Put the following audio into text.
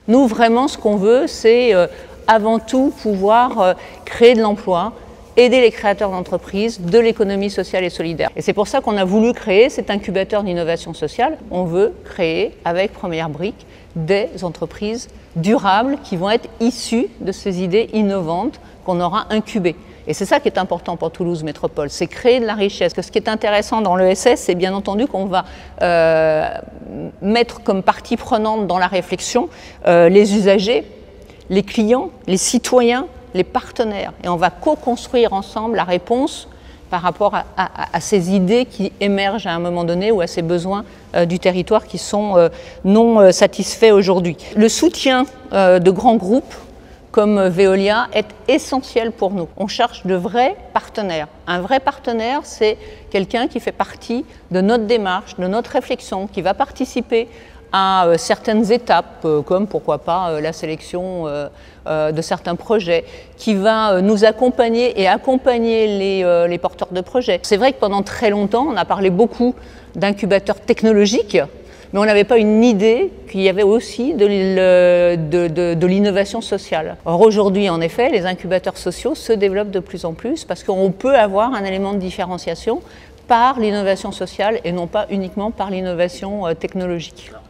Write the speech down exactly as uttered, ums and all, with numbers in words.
Nous, vraiment, ce qu'on veut, c'est euh, avant tout pouvoir euh, créer de l'emploi, aider les créateurs d'entreprises, de l'économie sociale et solidaire. Et c'est pour ça qu'on a voulu créer cet incubateur d'innovation sociale. On veut créer, avec Première Brique, des entreprises durables qui vont être issues de ces idées innovantes qu'on aura incubées. Et c'est ça qui est important pour Toulouse Métropole, c'est créer de la richesse. Parce que ce qui est intéressant dans l'E S S, c'est bien entendu qu'on va euh, mettre comme partie prenante dans la réflexion euh, les usagers, les clients, les citoyens, les partenaires. Et on va co-construire ensemble la réponse par rapport à, à, à ces idées qui émergent à un moment donné ou à ces besoins euh, du territoire qui sont euh, non euh, satisfaits aujourd'hui. Le soutien euh, de grands groupes comme Veolia est essentiel pour nous. On cherche de vrais partenaires. Un vrai partenaire, c'est quelqu'un qui fait partie de notre démarche, de notre réflexion, qui va participer à euh, certaines étapes, euh, comme pourquoi pas euh, la sélection euh, euh, de certains projets, qui va euh, nous accompagner et accompagner les, euh, les porteurs de projets. C'est vrai que pendant très longtemps, on a parlé beaucoup d'incubateurs technologiques, mais on n'avait pas une idée qu'il y avait aussi de l'innovation sociale. Or aujourd'hui, en effet, les incubateurs sociaux se développent de plus en plus parce qu'on peut avoir un élément de différenciation par l'innovation sociale et non pas uniquement par l'innovation technologique.